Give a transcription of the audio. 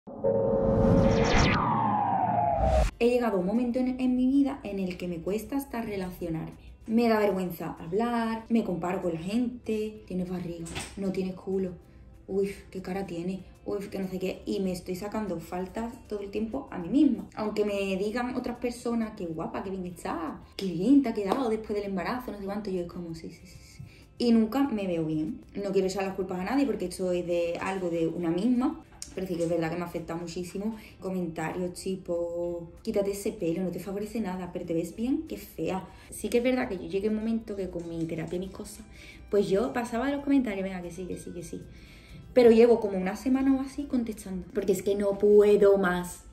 He llegado a un momento en mi vida en el que me cuesta hasta relacionarme. Me da vergüenza hablar, me comparo con la gente, tienes barriga, no tienes culo, uy, qué cara tiene, uy, que no sé qué, y me estoy sacando faltas todo el tiempo a mí misma. Aunque me digan otras personas, qué guapa, qué bien está, qué bien te ha quedado después del embarazo, no sé cuánto, yo es como, sí. Y nunca me veo bien. No quiero echar las culpas a nadie porque esto es de algo de una misma. Pero sí que es verdad que me afecta muchísimo. Comentarios tipo, quítate ese pelo, no te favorece nada, pero te ves bien, qué fea. Sí que es verdad que yo llegué a un momento que con mi terapia y mis cosas, pues yo pasaba de los comentarios, venga, que sí. Pero llevo como una semana o así contestando, porque es que no puedo más.